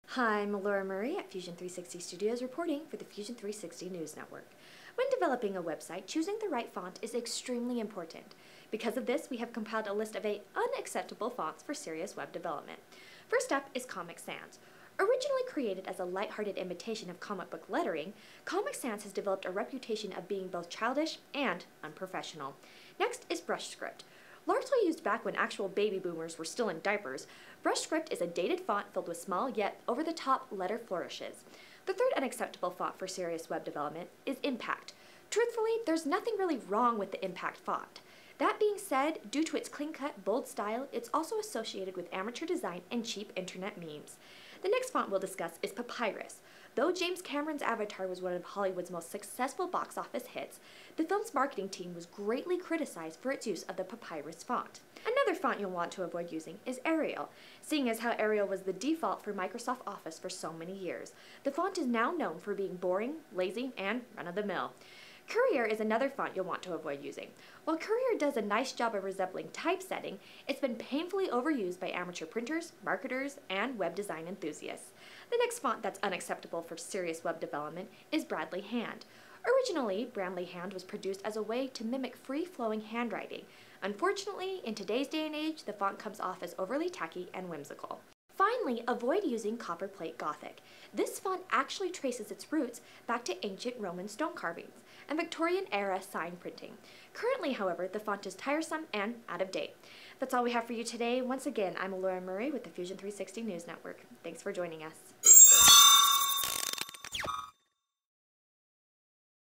Hi, I'm Laura Murray at Fusion 360 Studios reporting for the Fusion 360 News Network. When developing a website, choosing the right font is extremely important. Because of this, we have compiled a list of 8 unacceptable fonts for serious web development. First up is Comic Sans. Originally created as a lighthearted imitation of comic book lettering, Comic Sans has developed a reputation of being both childish and unprofessional. Next is BrushScript. Largely used back when actual baby boomers were still in diapers, BrushScript is a dated font filled with small yet over-the-top letter flourishes. The third unacceptable font for serious web development is Impact. Truthfully, there's nothing really wrong with the Impact font. That being said, due to its clean-cut, bold style, it's also associated with amateur design and cheap internet memes. The next font we'll discuss is Papyrus. Though James Cameron's Avatar was one of Hollywood's most successful box office hits, the film's marketing team was greatly criticized for its use of the Papyrus font. Another font you'll want to avoid using is Arial. Seeing as how Arial was the default for Microsoft Office for so many years, the font is now known for being boring, lazy, and run-of-the-mill. Courier is another font you'll want to avoid using. While Courier does a nice job of resembling typesetting, it's been painfully overused by amateur printers, marketers, and web design enthusiasts. The next font that's unacceptable for serious web development is Bradley Hand. Originally, Bradley Hand was produced as a way to mimic free-flowing handwriting. Unfortunately, in today's day and age, the font comes off as overly tacky and whimsical. Finally, avoid using Copperplate Gothic. This font actually traces its roots back to ancient Roman stone carvings and Victorian-era sign printing. Currently, however, the font is tiresome and out of date. That's all we have for you today. Once again, I'm Laura Murray with the Fusion 360 News Network. Thanks for joining us.